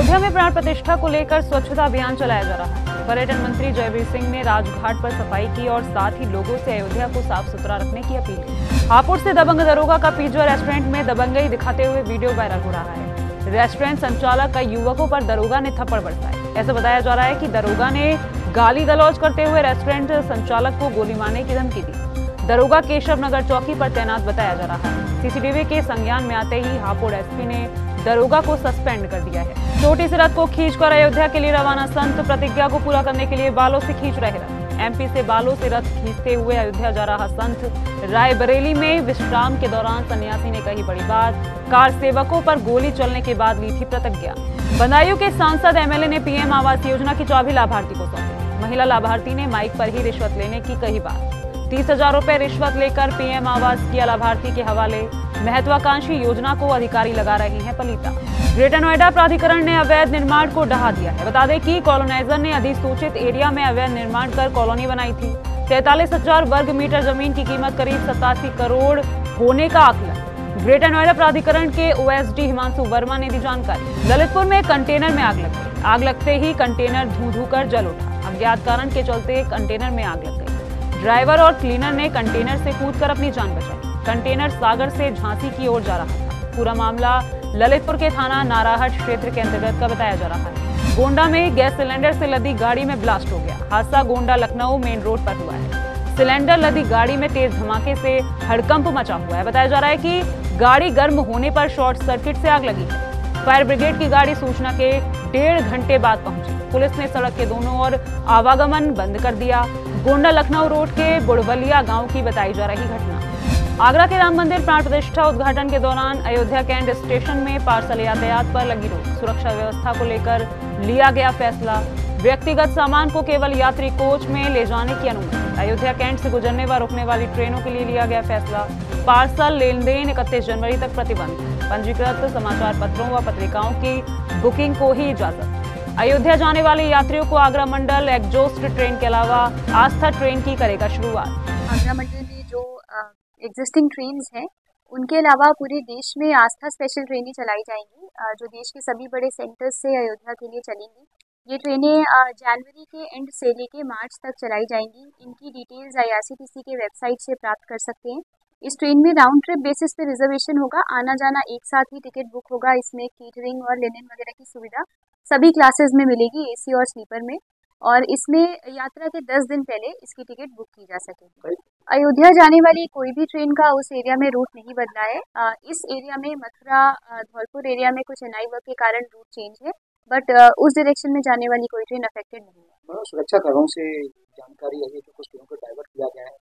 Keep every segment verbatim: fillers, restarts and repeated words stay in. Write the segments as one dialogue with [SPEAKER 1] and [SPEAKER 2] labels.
[SPEAKER 1] अयोध्या में प्राण प्रतिष्ठा को लेकर स्वच्छता अभियान चलाया जा रहा है। पर्यटन मंत्री जयवीर सिंह ने राजघाट पर सफाई की और साथ ही लोगों से अयोध्या को साफ सुथरा रखने की अपील की। हापुड़ से दबंग दरोगा का पिज्जा रेस्टोरेंट में दबंगई दिखाते हुए वीडियो वायरल हो रहा है। रेस्टोरेंट संचालक का युवकों पर दरोगा ने थप्पड़ बरसाए। ऐसा बताया जा रहा है कि दरोगा ने गाली गलौज करते हुए रेस्टोरेंट संचालक को गोली मारने की धमकी दी। दरोगा केशव नगर चौकी पर तैनात बताया जा रहा है। सीसीटीवी के संज्ञान में आते ही हापुड़ एसपी ने दरोगा को सस्पेंड कर दिया है। छोटी सी रथ को खींचकर अयोध्या के लिए रवाना संत प्रतिज्ञा को पूरा करने के लिए बालों से खींच रहे रथ। एमपी से बालों से रथ खींचते हुए अयोध्या जा रहा संत रायबरेली में विश्राम के दौरान सन्यासी ने कही बड़ी बात। कार सेवकों पर गोली चलने के बाद ली थी प्रतिज्ञा। बदायूं के सांसद एमएलए ने पीएम आवास योजना की चाबी लाभार्थी को सौंपी। महिला लाभार्थी ने माइक पर ही रिश्वत लेने की कही बात। तीस हजार रुपए रिश्वत लेकर पीएम आवास किया लाभार्थी के हवाले। महत्वाकांक्षी योजना को अधिकारी लगा रही हैं पलीता। ग्रेटर नोएडा प्राधिकरण ने अवैध निर्माण को ढहा दिया है। बता दें कि कॉलोनाइजर ने अधिसूचित एरिया में अवैध निर्माण कर कॉलोनी बनाई थी। तैतालीस हजार वर्ग मीटर जमीन की कीमत करीब सतासी करोड़ होने का आकलन। ग्रेटर नोएडा प्राधिकरण के ओएसडी हिमांशु वर्मा ने दी जानकारी। ललितपुर में कंटेनर में आग लग गई। आग लगते ही कंटेनर धू धू कर जल उठा। अज्ञात कारण के चलते कंटेनर में आग लग गई। ड्राइवर और क्लीनर ने कंटेनर से कूदकर अपनी जान बचाई। कंटेनर सागर से झांसी की ओर जा रहा था। पूरा मामला ललितपुर के थाना नाराहट क्षेत्र के अंतर्गत का बताया जा रहा है। गोंडा में गैस सिलेंडर से लदी गाड़ी में ब्लास्ट हो गया। हादसा गोंडा लखनऊ मेन रोड पर हुआ है। सिलेंडर लदी गाड़ी में तेज धमाके से हड़कंप मचा हुआ है। बताया जा रहा है कि गाड़ी गर्म होने पर शॉर्ट सर्किट से आग लगी है। फायर ब्रिगेड की गाड़ी सूचना के डेढ़ घंटे बाद पहुंची। पुलिस ने सड़क के दोनों ओर आवागमन बंद कर दिया। गोंडा लखनऊ रोड के बुड़वलिया गांव की बताई जा रही घटना। आगरा के राम मंदिर प्राण प्रतिष्ठा उद्घाटन के दौरान अयोध्या कैंट स्टेशन में पार्सल यातायात पर लगी रोक। सुरक्षा व्यवस्था को लेकर लिया गया फैसला। व्यक्तिगत सामान को केवल यात्री कोच में ले जाने की अनुमति। अयोध्या कैंट से गुजरने व रुकने वाली ट्रेनों के लिए लिया गया फैसला। पार्सल लेन देन इकतीस जनवरी तक प्रतिबंध। पंजीकृत समाचार पत्रों व पत्रिकाओं की बुकिंग को ही इजाजत। अयोध्या जाने वाले यात्रियों को आगरा मंडल एग्जॉस्ट ट्रेन के अलावा आस्था ट्रेन की करेगा शुरुआत।
[SPEAKER 2] आगरा मंडल में जो एग्जिस्टिंग ट्रेन्स हैं उनके अलावा पूरे देश में आस्था स्पेशल ट्रेनें चलाई जाएंगी, जो देश के सभी बड़े सेंटर्स से अयोध्या के लिए चलेंगी। ये ट्रेनें जनवरी के एंड से लेके मार्च तक चलाई जाएंगी। इनकी डिटेल्स आईआरसीटीसी के वेबसाइट से प्राप्त कर सकते हैं। इस ट्रेन में राउंड ट्रिप बेसिस पे रिजर्वेशन होगा। आना जाना एक साथ ही टिकट बुक होगा। इसमें केटरिंग और लिनन वगैरह की सुविधा सभी क्लासेस में मिलेगी, एसी और स्लीपर में। और इसमें यात्रा के दस दिन पहले इसकी टिकट बुक की जा सकेगी। अयोध्या जाने वाली कोई भी ट्रेन का उस एरिया में रूट नहीं बदला है। इस एरिया में मथुरा धौलपुर एरिया में कुछ एनआई वर्क के कारण रूट चेंज है, बट उस डायरेक्शन में जाने वाली कोई ट्रेन अफेक्टेड नहीं है।
[SPEAKER 3] सुरक्षा कारणों से जानकारी है कि कुछ ट्रेनों को डाइवर्ट किया गया है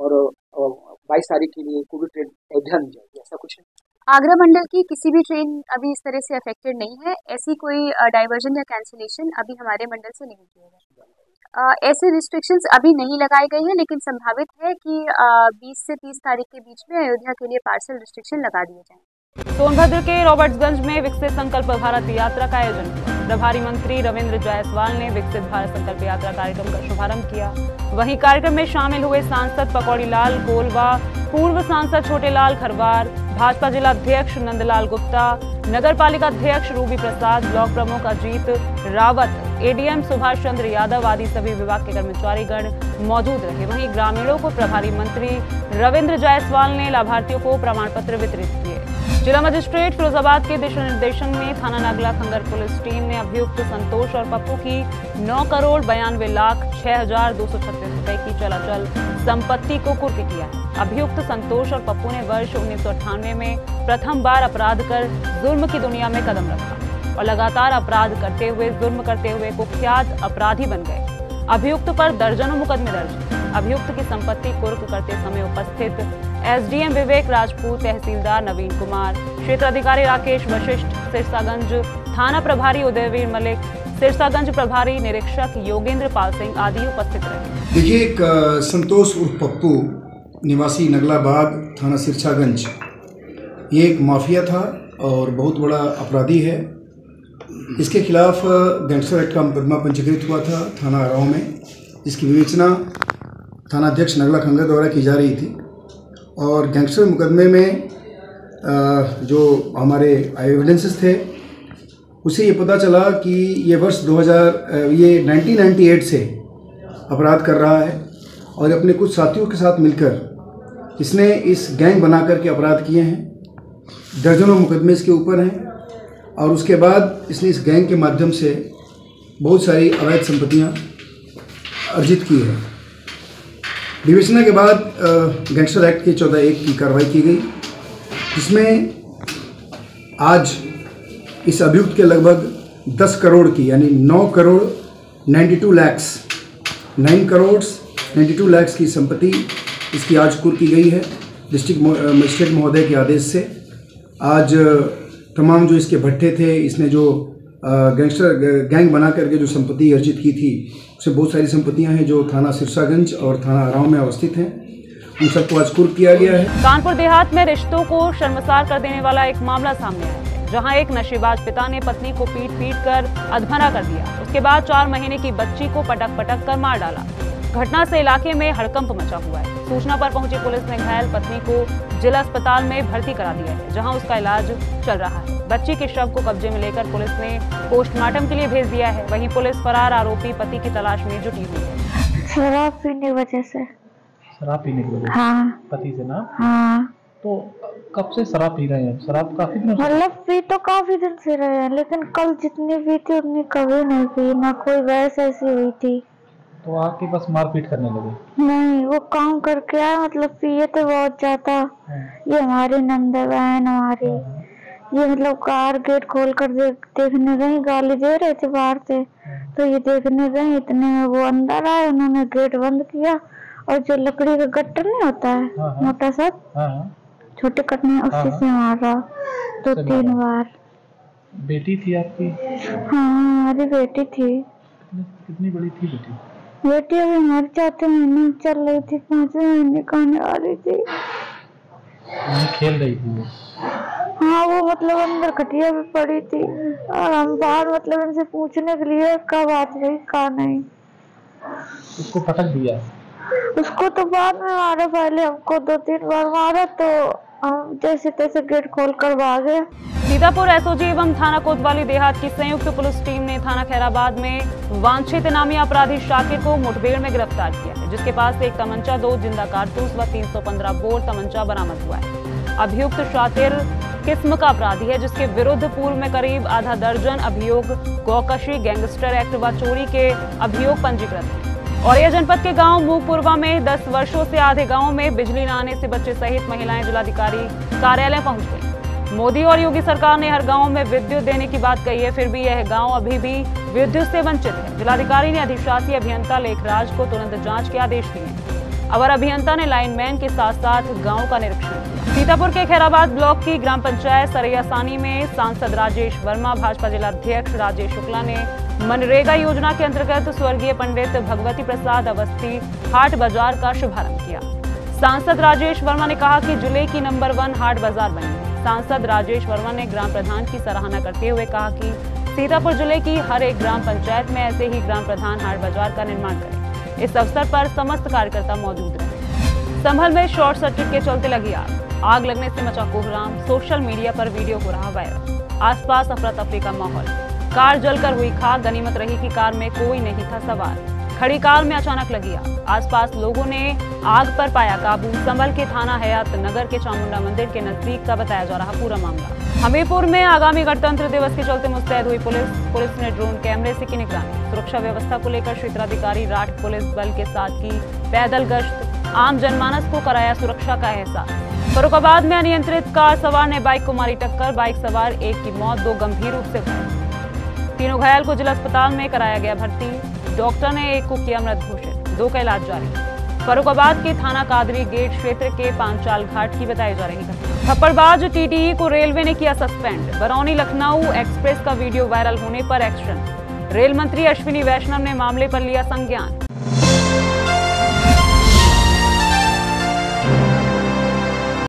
[SPEAKER 3] और बाईस तारीख के लिए कोई भी ट्रेन अयोध्या नहीं जाएगी, ऐसा कुछ है?
[SPEAKER 2] आगरा मंडल की किसी भी ट्रेन अभी इस तरह से अफेक्टेड नहीं है। ऐसी कोई डाइवर्जन या कैंसिलेशन अभी हमारे मंडल से नहीं किया गया। ऐसे रिस्ट्रिक्शंस अभी नहीं लगाए गए हैं, लेकिन संभावित है कि बीस से तीस तारीख के बीच में अयोध्या के लिए पार्सल रिस्ट्रिक्शन लगा दिए जाएं।
[SPEAKER 1] सोनभद्र के रॉबर्ट्सगंज में विकसित संकल्प भारत यात्रा का आयोजन हुआ। प्रभारी मंत्री रविंद्र जायसवाल ने विकसित भारत संकल्प यात्रा कार्यक्रम का शुभारंभ किया। वहीं कार्यक्रम में शामिल हुए सांसद पकौड़ी लाल कोलवा, पूर्व सांसद छोटेलाल खरवार, भाजपा जिला अध्यक्ष नंदलाल गुप्ता, नगर पालिका अध्यक्ष रूबी प्रसाद, ब्लॉक प्रमुख अजीत रावत, एडीएम सुभाष चंद्र यादव आदि सभी विभाग के कर्मचारीगण मौजूद रहे। वहीं ग्रामीणों को प्रभारी मंत्री रविंद्र जायसवाल ने लाभार्थियों को प्रमाण पत्र वितरित किए। जिला मजिस्ट्रेट फिरोजाबाद के दिशा निर्देशन में थाना नागला खंगर पुलिस टीम ने अभियुक्त संतोष और पप्पू की नौ करोड़ बयानवे लाख छह हजार दो सौ छत्तीस रुपए की चलाचल संपत्ति को कुर्क किया है। अभियुक्त संतोष और पप्पू ने वर्ष उन्नीस सौ अट्ठानवे में प्रथम बार अपराध कर जुर्म की दुनिया में कदम रखा और लगातार अपराध करते हुए जुर्म करते हुए कुख्यात अपराधी बन गए। अभियुक्त पर दर्जनों मुकदमे दर्ज। अभियुक्त की संपत्ति कुर्क करते समय उपस्थित एसडीएम विवेक राजपूत, तहसीलदार नवीन कुमार, क्षेत्र अधिकारी राकेश वशिष्ठ, सिरसागंज थाना प्रभारी उदयवीर मलिक, सिरसागंज प्रभारी निरीक्षक योगेंद्र पाल सिंह आदि उपस्थित रहे।
[SPEAKER 4] देखिए, एक संतोष उर्फ पप्पू निवासी नगलाबाद थाना सिरसागंज, ये एक माफिया था और बहुत बड़ा अपराधी है। इसके खिलाफ गैंगस्टर एक्ट का मुकदमा पंजीकृत हुआ था थाना आराव में, जिसकी विवेचना थाना अध्यक्ष नगला खंगर द्वारा की जा रही थी। और गैंगस्टर मुकदमे में जो हमारे एविडेंसेस थे उसे ये पता चला कि ये वर्ष दो हज़ार ये उन्नीस सौ अट्ठानवे से अपराध कर रहा है और अपने कुछ साथियों के साथ मिलकर इसने इस गैंग बना कर के अपराध किए हैं। दर्जनों मुकदमे इसके ऊपर हैं और उसके बाद इसने इस गैंग के माध्यम से बहुत सारी अवैध संपत्तियां अर्जित की है। विवेचना के बाद गैंगस्टर एक्ट के चौदह एक की कार्रवाई की गई, जिसमें आज इस अभियुक्त के लगभग दस करोड़ की यानी नौ करोड़ बानवे लाख नौ करोड़ बानवे लाख की संपत्ति इसकी आज कुर्क की गई है। डिस्ट्रिक्ट मजिस्ट्रेट महोदय के आदेश से आज तमाम जो इसके भट्टे थे, इसने जो गैंगस्टर गैंग बना करके जो संपत्ति अर्जित की थी, उससे बहुत सारी संपत्तियां हैं जो थाना सिरसागंज और थाना आराव में अवस्थित हैं। उन सबको आज कुर्क किया गया है।
[SPEAKER 1] कानपुर देहात में रिश्तों को शर्मसार कर देने वाला एक मामला सामने आया है, जहां एक नशेबाज पिता ने पत्नी को पीट पीट कर अधमरा कर दिया। उसके बाद चार महीने की बच्ची को पटक पटक कर मार डाला। घटना से इलाके में हड़कंप मचा हुआ है। सूचना पर पहुंची पुलिस ने घायल पत्नी को जिला अस्पताल में भर्ती करा दिया है, जहां उसका इलाज चल रहा है। बच्ची के शव को कब्जे में लेकर पुलिस ने पोस्टमार्टम के लिए भेज दिया है। वहीं पुलिस फरार आरोपी पति की तलाश में जुटी हुई है।
[SPEAKER 5] शराब पीने की वजह से।
[SPEAKER 6] शराब पीने की वजह से?
[SPEAKER 5] हाँ।
[SPEAKER 6] पति से ना?
[SPEAKER 5] हाँ।
[SPEAKER 6] तो कब से शराब पी रहे हैं? शराब काफी दिन
[SPEAKER 5] मतलब पी तो काफी दिन से रहे हैं, लेकिन कल जितनी पी थी उतनी कभी नहीं पी, ना कोई बहस ऐसी हुई थी।
[SPEAKER 6] तो आके बस मारपीट करने लगे?
[SPEAKER 5] नहीं, वो काम करके आए, मतलब पिए थे बहुत ज्यादा। ये हमारी नंदा बहन हमारी, ये मतलब कार गेट खोल कर देख, देखने गई, गाली दे रहे थे बाहर से, तो ये देखने गई, इतने में वो अंदर आए, उन्होंने गेट बंद किया और जो लकड़ी का गट्टर नहीं होता है, मोटा सा, छोटे कटने, उससे से मारा दो तीन बार।
[SPEAKER 6] बेटी थी आपकी?
[SPEAKER 5] हाँ, हमारी बेटी थी।
[SPEAKER 6] कितनी बड़ी थी बेटी?
[SPEAKER 5] बेटी अभी हमारे चौथे महीने चल रही थी, पांचवें महीने का आने वाली थी।
[SPEAKER 6] खेल रही थी?
[SPEAKER 5] हाँ, वो मतलब अंदर खटिया भी पड़ी थी और हम बाहर मतलब इनसे पूछने के लिए कब बात रही कहा नहीं।
[SPEAKER 6] उसको पटक दिया?
[SPEAKER 5] उसको तो बाद में मारा, पहले हमको दो तीन बार मारा, तो हम जैसे तैसे गेट खोल कर भागे।
[SPEAKER 1] सीतापुर एसओजी एवं थाना कोतवाली देहात की संयुक्त पुलिस टीम ने थाना खैराबाद में वांछित नामी अपराधी शाकिर को मुठभेड़ में गिरफ्तार किया है, जिसके पास से एक तमंचा, दो जिंदा कारतूस व तीन सौ पंद्रह बोर तमंचा बरामद हुआ है। अभियुक्त शातिर किस्म का अपराधी है, जिसके विरुद्ध पूर्व में करीब आधा दर्जन अभियोग गौकशी, गैंगस्टर एक्ट व चोरी के अभियोग पंजीकृत हैं। और यह जनपद के गांव मूकपुरवा में दस वर्षों से आधे गांवों में बिजली न आने से बच्चे सहित महिलाएं जिलाधिकारी कार्यालय पहुंच गई। मोदी और योगी सरकार ने हर गांव में विद्युत देने की बात कही है, फिर भी यह गांव अभी भी विद्युत से वंचित है। जिलाधिकारी ने अधिशासी अभियंता लेखराज को तुरंत जांच के आदेश दिए। अवर अभियंता ने लाइनमैन के साथ साथ गांव का निरीक्षण किया। सीतापुर के खैराबाद ब्लॉक की ग्राम पंचायत सरैयासानी में सांसद राजेश वर्मा, भाजपा जिलाध्यक्ष राजेश शुक्ला ने मनरेगा योजना के अंतर्गत स्वर्गीय पंडित भगवती प्रसाद अवस्थी हाट बाजार का शुभारंभ किया। सांसद राजेश वर्मा ने कहा कि जिले की नंबर वन हाट बाजार बनी है। सांसद राजेश वर्मा ने ग्राम प्रधान की सराहना करते हुए कहा कि सीतापुर जिले की हर एक ग्राम पंचायत में ऐसे ही ग्राम प्रधान हाट बाजार का निर्माण करें। इस अवसर पर समस्त कार्यकर्ता मौजूद रहे। संभल में शॉर्ट सर्किट के चलते लगी आग आग लगने से मचा कोहराम। सोशल मीडिया पर वीडियो हो रहा वायरल। आसपास अफरा तफरी का माहौल। कार जलकर हुई खाक। गनीमत रही कि कार में कोई नहीं था सवार। खड़ी कार में अचानक लगी आग। आसपास लोगों ने आग पर पाया काबू। संभल के थाना हयात नगर के चामुंडा मंदिर के नजदीक का बताया जा रहा पूरा मामला। हमीरपुर में आगामी गणतंत्र दिवस के चलते मुस्तैद हुई पुलिस। पुलिस ने ड्रोन कैमरे से की निगरानी। सुरक्षा व्यवस्था को लेकर क्षेत्राधिकारी राठ पुलिस बल के साथ की पैदल गश्त। आम जनमानस को कराया सुरक्षा का एहसास। फरुखाबाद में अनियंत्रित कार सवार ने बाइक को मारी टक्कर। बाइक सवार एक की मौत, दो गंभीर रूप से घायल। तीनों घायल को जिला अस्पताल में कराया गया भर्ती। डॉक्टर ने एक को किया मृत घोषित, दो का इलाज जारी। फरुखाबाद के थाना कादरी गेट क्षेत्र के पांचाल घाट की बताई जा रही घटना। थप्पड़बाज टीटीई को रेलवे ने किया सस्पेंड। बरौनी लखनऊ एक्सप्रेस का वीडियो वायरल होने पर एक्शन। रेल मंत्री अश्विनी वैष्णव ने मामले पर लिया संज्ञान।